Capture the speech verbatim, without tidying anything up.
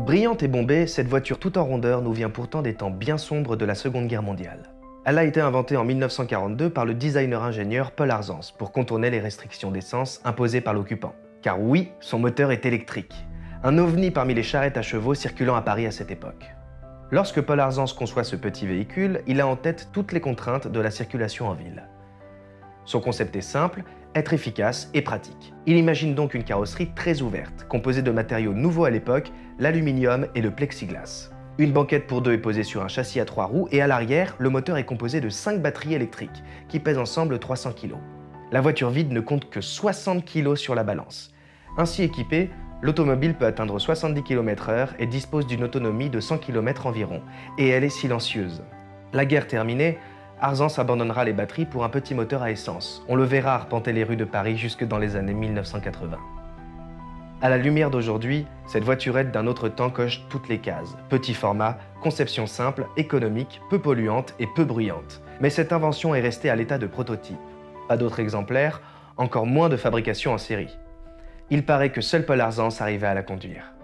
Brillante et bombée, cette voiture tout en rondeur nous vient pourtant des temps bien sombres de la Seconde Guerre mondiale. Elle a été inventée en mille neuf cent quarante-deux par le designer-ingénieur Paul Arzans pour contourner les restrictions d'essence imposées par l'occupant. Car oui, son moteur est électrique. Un ovni parmi les charrettes à chevaux circulant à Paris à cette époque. Lorsque Paul Arzans conçoit ce petit véhicule, il a en tête toutes les contraintes de la circulation en ville. Son concept est simple, être efficace et pratique. Il imagine donc une carrosserie très ouverte, composée de matériaux nouveaux à l'époque, l'aluminium et le plexiglas. Une banquette pour deux est posée sur un châssis à trois roues et à l'arrière, le moteur est composé de cinq batteries électriques, qui pèsent ensemble trois cents kilos. La voiture vide ne compte que soixante kilos sur la balance. Ainsi équipée, l'automobile peut atteindre soixante-dix kilomètres heure et dispose d'une autonomie de cent kilomètres environ, et elle est silencieuse. La guerre terminée, Arzans abandonnera les batteries pour un petit moteur à essence. On le verra arpenter les rues de Paris jusque dans les années mille neuf cent quatre-vingts. À la lumière d'aujourd'hui, cette voiturette d'un autre temps coche toutes les cases. Petit format, conception simple, économique, peu polluante et peu bruyante. Mais cette invention est restée à l'état de prototype. Pas d'autres exemplaires, encore moins de fabrication en série. Il paraît que seul Paul Arzans arrivait à la conduire.